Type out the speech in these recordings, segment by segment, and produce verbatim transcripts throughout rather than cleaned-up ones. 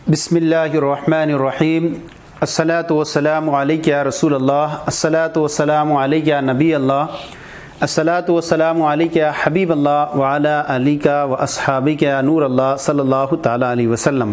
बिस्मिल्लाहिर्रहमानिर्रहीम। अस्सलातु वस्सलामु अलैका या रसूल अल्लाह, अस्सलातु वस्सलामु अलैका या नबी अल्लाह, अस्सलातु वस्सलामु अलैका या हबीब अल्लाह व अला आलिका व अस्हाबिका या नूर अल्लाह सल्लल्लाहु ताला अलैहि वसल्लम।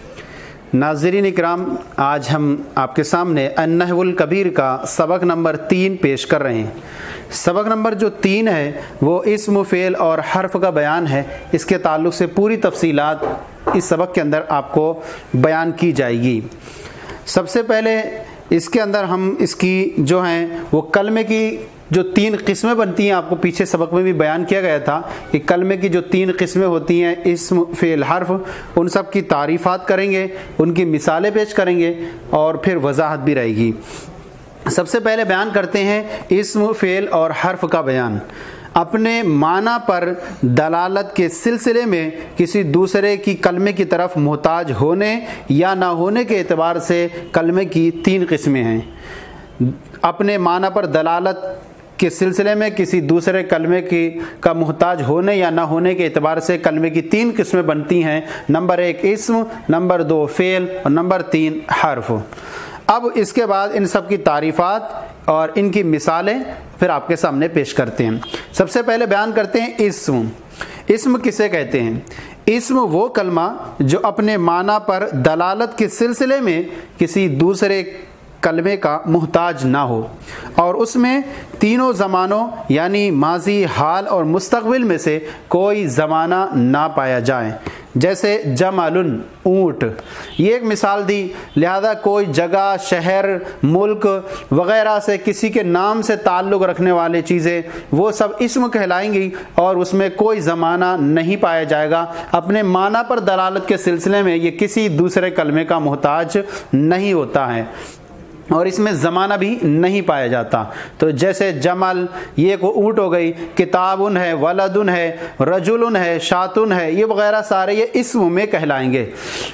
नाज़रीन इकराम, आज हम आपके सामने अन्नहवुल कबीर का सबक नंबर तीन पेश कर रहे हैं। सबक नंबर जो तीन है वो इस्म, फ़ेल और हर्फ का बयान है। इसके ताल्लुक़ से पूरी तफसीलात इस सबक के अंदर आपको बयान की जाएगी। सबसे पहले इसके अंदर हम इसकी जो हैं वो कलमे की जो तीन किस्में बनती हैं, आपको पीछे सबक में भी बयान किया गया था कि कलमे की जो तीन किस्में होती हैं, इस्म, फ़ेल, हर्फ, उन सब की तारीफ़ात करेंगे, उनकी मिसालें पेश करेंगे और फिर वजाहत भी रहेगी। सबसे पहले बयान करते हैं इस्म, फ़ेल और हर्फ का बयान। अपने माना पर दलालत के सिलसिले में किसी दूसरे की कलमे की तरफ मोहताज होने या ना होने के एतबार से कलमे की तीन किस्में हैं। अपने माना पर दलालत के सिलसिले में किसी दूसरे कलमे की का मोहताज होने या ना होने के एतबार से कलमे की तीन किस्में बनती हैं। नंबर एक इस्म, नंबर दो फ़ेल और नंबर तीन हर्फ। अब इसके बाद इन सब की तारीफ़ात और इनकी मिसालें फिर आपके सामने पेश करते हैं। सबसे पहले बयान करते हैं इस्म। इस्म किसे कहते हैं? इस्म वो कलमा जो अपने माना पर दलालत के सिलसिले में किसी दूसरे कलमे का मुहताज ना हो और उसमें तीनों ज़मानों यानी माजी, हाल और मुस्तक़बिल में से कोई ज़माना ना पाया जाए। जैसे जमालुन, ऊँट, ये एक मिसाल दी। लिहाजा कोई जगह, शहर, मुल्क वग़ैरह से किसी के नाम से ताल्लुक़ रखने वाली चीज़ें वो सब इस्म कहलाएंगी और उसमें कोई ज़माना नहीं पाया जाएगा। अपने माना पर दलालत के सिलसिले में ये किसी दूसरे कलमे का मुहताज नहीं होता है और इसमें ज़माना भी नहीं पाया जाता। तो जैसे जमल, ये को ऊँट हो गई, किताबुन है, वलदुन है, रजुलुन है, शातुन है, ये वगैरह सारे ये इस्म में कहलाएंगे।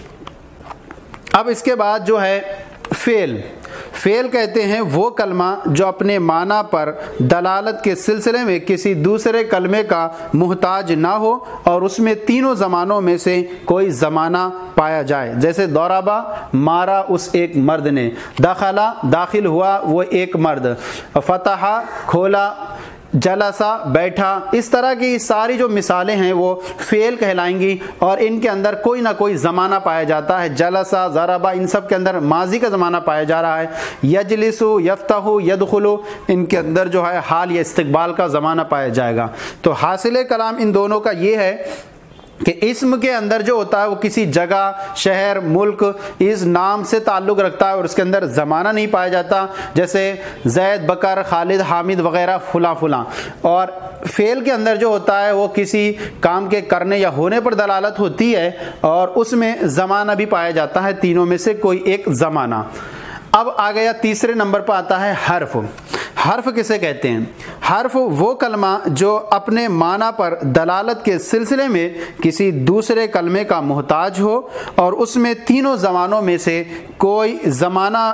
अब इसके बाद जो है फ़ेल। फ़ेल कहते हैं वो कलमा जो अपने माना पर दलालत के सिलसिले में किसी दूसरे कलमे का मुहताज ना हो और उसमें तीनों ज़मानों में से कोई ज़माना पाया जाए। जैसे दौराबा, मारा उस एक मर्द ने, दखला, दाखिल हुआ वो एक मर्द, फतहा, खोला, जलसा, बैठा। इस तरह की सारी जो मिसालें हैं वो फ़ेल कहलाएंगी और इनके अंदर कोई ना कोई ज़माना पाया जाता है। जलसा, ज़रबा, इन सब के अंदर माजी का ज़माना पाया जा रहा है। यजलिसु, यफ्तहु, यदखुलु, इनके अंदर जो है हाल या इस्तिक़बाल का ज़माना पाया जाएगा। तो हासिल कलाम इन दोनों का ये है कि इस्म के अंदर जो होता है वो किसी जगह, शहर, मुल्क, इस नाम से ताल्लुक़ रखता है और उसके अंदर ज़माना नहीं पाया जाता। जैसे ज़ैद, बकर, खालिद, हामिद वग़ैरह, फुला फुला। और फ़ेल के अंदर जो होता है वो किसी काम के करने या होने पर दलालत होती है और उसमें ज़माना भी पाया जाता है, तीनों में से कोई एक ज़माना। अब आ गया तीसरे नंबर पर आता है हर्फ। हर्फ किसे कहते हैं? हर्फ वो कलमा जो अपने माना पर दलालत के सिलसिले में किसी दूसरे कलमे का मुहताज हो और उसमें तीनों ज़मानों में से कोई ज़माना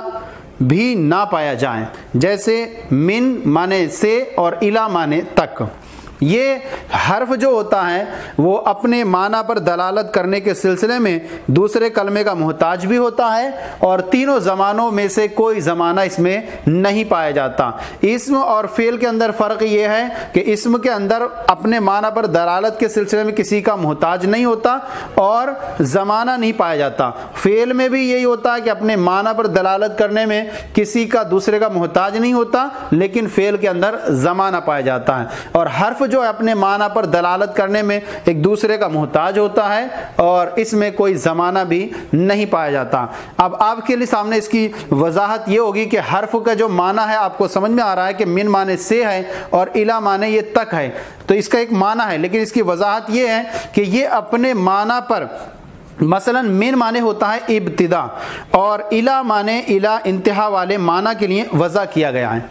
भी ना पाया जाए। जैसे मिन माने से और इला माने तक। ये हर्फ जो होता है वो अपने माना पर दलालत करने के सिलसिले में दूसरे कलमे का मुहताज भी होता है और तीनों ज़मानों में से कोई ज़माना इसमें नहीं पाया जाता। इस्म और फ़ेल के अंदर फ़र्क ये है कि इस्म के अंदर अपने माना पर दलालत के सिलसिले में किसी का मुहताज नहीं होता और ज़माना नहीं पाया जाता। फ़ेल में भी यही होता है कि अपने माना पर दलालत करने में किसी का दूसरे का मुहताज नहीं होता, लेकिन फ़ेल के अंदर ज़माना पाया जाता है। और हर्फ जो है अपने माना पर दलालत करने में एक दूसरे का मुहताज होता है और इसमें कोई ज़माना भी नहीं पाया जाता। अब आपके लिए सामने इसकी वजाहत ये होगी कि हर्फ का जो माना है आपको समझ में आ रहा है कि मिन माने से है और इला माने ये तक है, तो इसका एक माना है, लेकिन इसकी वजाहत ये है कि ये अपने माना पर, मसलन मिन माने होता है इब्तिदा और इला माने इला इंतहा वाले माना के लिए वज़ा किया गया है।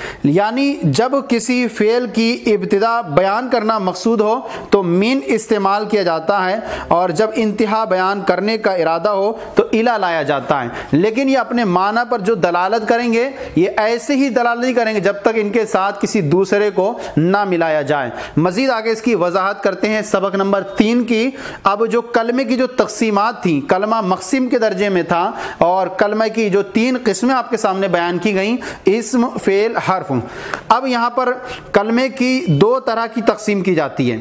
यानी जब किसी फ़ेल की इब्तिदा बयान करना मकसूद हो तो मिन इस्तेमाल किया जाता है और जब इंतहा बयान करने का इरादा हो तो الا لایا جاتا ہے، لیکن یہ اپنے معنی پر جو دلالت کریں گے یہ ایسے ہی دلالت نہیں کریں گے جب تک ان کے ساتھ کسی دوسرے کو نہ ملایا جائے۔ مزید آگے اس کی وضاحت کرتے ہیں سبق نمبر تین کی۔ اب جو کلمے کی جو تقسیمات تھیں، کلمہ مقسم کے درجے میں تھا اور کلمہ کی جو تین قسمیں آپ کے سامنے بیان کی گئیں، اسم، فعل، حرف۔ اب یہاں پر کلمے کی دو طرح کی تقسیم کی جاتی ہے۔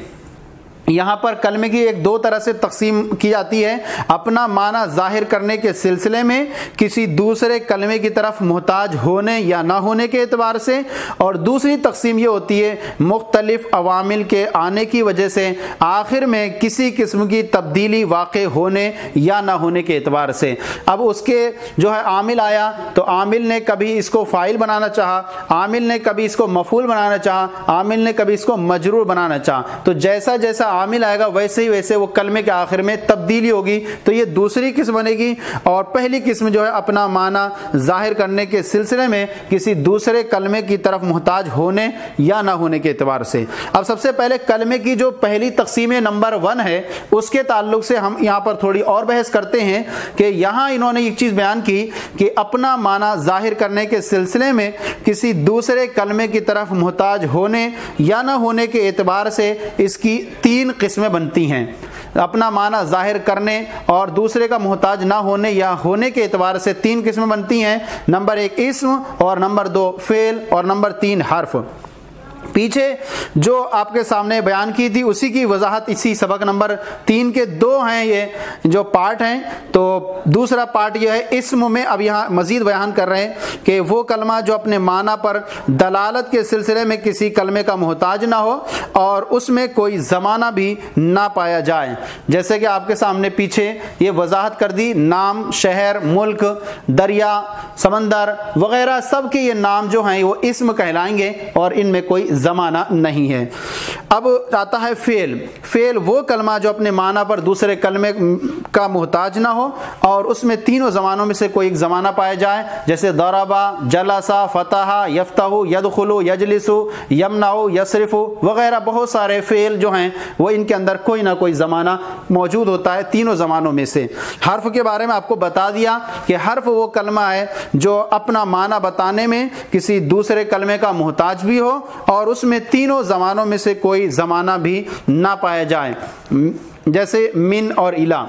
یہاں پر کلمے کی ایک دو طرح سے تقسیم کی جاتی ہے، اپنا معنی ظاہر کرنے کے سلسلے میں کسی دوسرے کلمے کی طرف محتاج ہونے یا نہ ہونے کے اعتبار سے، اور دوسری تقسیم یہ ہوتی ہے مختلف عوامل کے آنے کی وجہ سے آخر میں کسی قسم کی تبدیلی واقع ہونے یا نہ ہونے کے اعتبار سے۔ اب اس کے جو ہے عامل آیا تو عامل نے کبھی اس کو فاعل بنانا چاہا، عامل نے کبھی اس کو مفعول بنانا چاہا، عامل نے کبھی اس کو مجرور بنانا چاہا، تو جیسا جیسا عامل آئے گا ویسے ہی ویسے وہ کلمے کے آخر میں تبدیلی ہوگی، تو یہ دوسری قسم بنے گی۔ اور پہلی قسم جو ہے اپنا معنی ظاہر کرنے کے سلسلے میں کسی دوسرے کلمے کی طرف محتاج ہونے یا نہ ہونے کے اعتبار سے۔ اب سب سے پہلے کلمے کی جو پہلی تقسیم نمبر ون ہے اس کے تعلق سے ہم یہاں پر تھوڑی اور بحث کرتے ہیں کہ یہاں انہوں نے ایک چیز بیان کی کہ اپنا معنی ظاہر کرنے کے سلسلے میں کسی دوسرے کلمے کی طرف محتاج ہونے یا نہ ہونے کے اعتبار سے اس کی تین قسمیں بنتی ہیں۔ اپنا معنی ظاہر کرنے اور دوسرے کا محتاج نہ ہونے یا ہونے کے اعتبار سے تین قسمیں بنتی ہیں، نمبر ایک اسم، اور نمبر دو فعل، اور نمبر تین حرف۔ پیچھے جو آپ کے سامنے بیان کی تھی اسی کی وضاحت اسی سبق نمبر تین کے دو ہیں یہ جو پارٹ ہیں۔ تو دوسرا پارٹ یہ ہے اسم میں، اب یہاں مزید بیان کر رہے ہیں کہ وہ کلمہ جو اپنے معنی پر دلالت کے سلسلے میں کسی کلمے کا محتاج نہ ہو اور اس میں کوئی زمانہ بھی نہ پایا جائے، جیسے کہ آپ کے سامنے پیچھے یہ وضاحت کر دی، نام، شہر، ملک، دریا، سمندر وغیرہ سب کے یہ نام جو ہیں وہ اسم کہلائیں گے اور ان میں کوئی زمانہ نہیں ہے۔ اب آتا ہے فعل۔ فعل وہ کلمہ جو اپنے معنی پر دوسرے کلمے کا محتاج نہ ہو اور اس میں تینوں زمانوں میں سے کوئی ایک زمانہ پایا جائے، جیسے ضربا، جلسا، فتح، یفتح، یدخل، یجلس، یمنع، یصرف وغیرہ بہت سارے فعل جو ہیں وہ ان کے اندر کوئی نہ کوئی زمانہ موجود ہوتا ہے تینوں زمانوں میں سے۔ حرف کے بارے میں آپ کو بتا دیا کہ حرف وہ کلمہ ہے جو اپنا معنی بتانے میں کسی دوسرے کلمے کا محتاج بھی ہو اور اس میں تینوں زمانوں میں سے کوئی زمانہ بھی نہ پایا جائے، جیسے من اور الا۔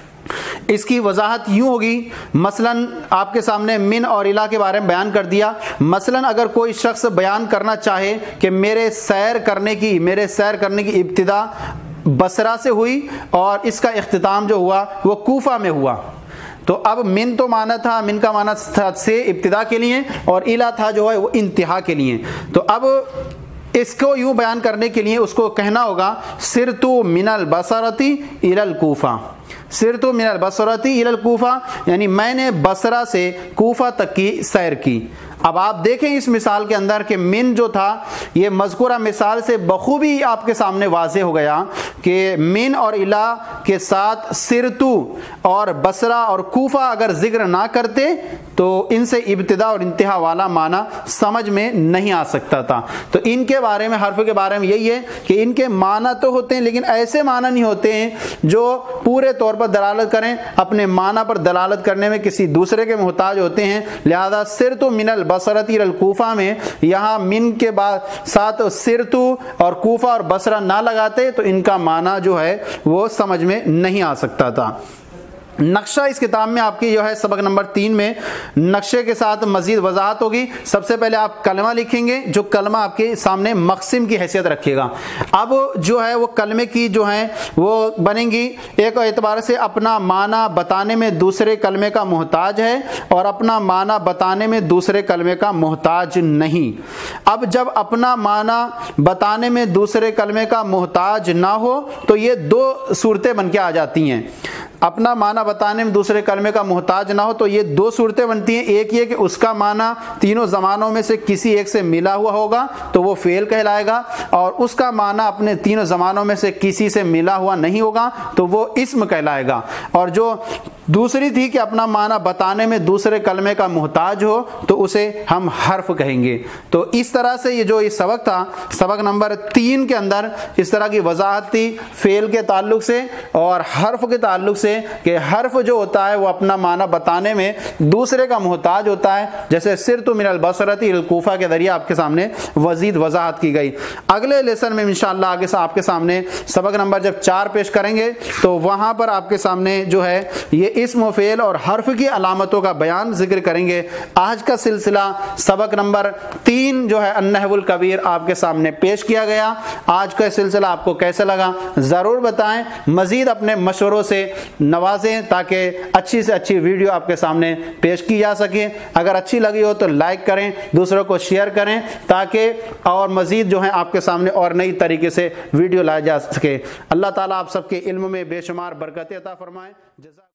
اس کی وضاحت یوں ہوگی، مثلا آپ کے سامنے من اور الا کے بارے میں بیان کر دیا۔ مثلا اگر کوئی شخص بیان کرنا چاہے کہ میرے سیر کرنے کی میرے سیر کرنے کی ابتدا بصرہ سے ہوئی اور اس کا اختتام جو ہوا وہ کوفہ میں ہوا، تو اب من تو معنی تھا، من کا معنی تھا سے ابتدا کے لیے اور الا تھا جو ہے وہ انتہا کے لیے۔ تو اب اس کو یوں بیان کرنے کے لیے اس کو کہنا ہوگا سرتو من البصرتی الی الکوفہ، سرتو من البصرتی الی الکوفہ، یعنی میں نے بصرہ سے کوفہ تک کی سیر کی۔ اب آپ دیکھیں اس مثال کے اندر کہ من جو تھا یہ مذکورہ مثال سے بخوبی آپ کے سامنے واضح ہو گیا کہ من اور الا کے ساتھ سرتو اور بصرہ اور کوفہ اگر ذکر نہ کرتے تو ان سے ابتدا اور انتہا والا معنی سمجھ میں نہیں آ سکتا تھا۔ تو ان کے بارے میں، حرف کے بارے میں یہی ہے کہ ان کے معنی تو ہوتے ہیں لیکن ایسے معنی نہیں ہوتے ہیں جو پورے طور پر دلالت کریں، اپنے معنی پر دلالت کرنے میں کسی دوسرے کے محتاج ہوتے ہیں۔ لہذا سرتو من البصرۃ الی الکوفہ میں یہاں من کے بعد ساتھ سرتو اور کوفہ اور بصرہ نہ لگاتے تو ان کا معنی جو ہے وہ سمجھ میں نہیں آ سکتا تھا۔ نقشہ اس کتاب میں آپ کی جو ہے سبق نمبر تین میں نقشے کے ساتھ مزید وضاحت ہوگی۔ سب سے پہلے آپ کلمہ لکھیں گے جو کلمہ آپ کے سامنے مقسم کی حیثیت رکھے گا۔ اب جو ہے وہ کلمے کی جو ہیں وہ بنیں گی ایک اعتبار سے اپنا معنی بتانے میں دوسرے کلمے کا محتاج ہے اور اپنا معنی بتانے میں دوسرے کلمے کا محتاج نہیں۔ اب جب اپنا معنی بتانے میں دوسرے کلمے کا محتاج نہ ہو تو یہ دو صورتیں بن کے آ جاتی ہیں۔ اپنا معنی بتانے میں دوسرے کلمے کا محتاج نہ ہو تو یہ دو صورتیں بنتی ہیں، ایک یہ کہ اس کا معنی تینوں زمانوں میں سے کسی ایک سے ملا ہوا ہوگا تو وہ فعل کہلائے گا، اور اس کا معنی اپنے تینوں زمانوں میں سے کسی سے ملا ہوا نہیں ہوگا تو وہ اسم کہلائے گا۔ اور جو دوسری تھی کہ اپنا معنی بتانے میں دوسرے کلمے کا محتاج ہو تو اسے ہم حرف کہیں گے۔ تو اس طرح سے یہ جو یہ سبق تھا، سبق نمبر تین کے اندر اس طرح کی وضاحت تھی فعل کے تعلق سے اور حرف کے تعلق سے، کہ حرف جو ہوتا ہے وہ اپنا معنی بتانے میں دوسرے کا محتاج ہوتا ہے، جیسے سرت من البصرۃ الی الکوفہ کے ذریعے آپ کے سامنے مزید وضاحت کی گئی۔ اگلے لیسن میں انشاءاللہ آگے سے آپ کے سامنے سبق نمبر جب چار پیش کریں گے تو وہاں پر آپ کے سامنے جو ہے یہ اسم و فعل اور حرف کی علامتوں کا بیان ذکر کریں گے۔ آج کا سلسلہ سبق نمبر تین جو ہے النحو الکبیر آپ کے سامنے پیش کیا گیا۔ آج کا سلسلہ آپ کو کیسا لگا ضرور بتائیں، مزید اپنے مشوروں سے نوازیں تاکہ اچھی سے اچھی ویڈیو آپ کے سامنے پیش کی جا سکے۔ اگر اچھی لگی ہو تو لائک کریں، دوسروں کو شیئر کریں تاکہ اور مزید جو ہے آپ کے سامنے اور نئی طریقے سے ویڈیو لایا جا سکے۔ اللہ تعالیٰ آپ سب کے علم میں بے شمار برکت عطا فرمائے۔ جزاک